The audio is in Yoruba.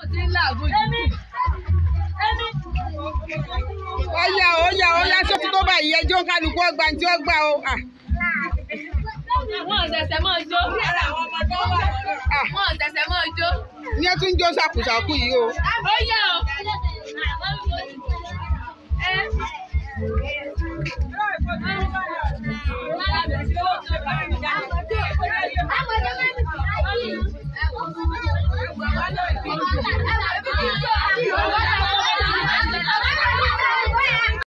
Ọya ṣó ti tó báyìí ẹjọ́ kálukú ọgbà tí ó gbà o. Wọ́n ṣẹ̀ṣẹ̀ máa jó. Wọ́n ṣẹ̀ṣẹ̀ máa jó. Ní ẹ tún jó ṣàkùṣàkù yìí o. Ó yá o.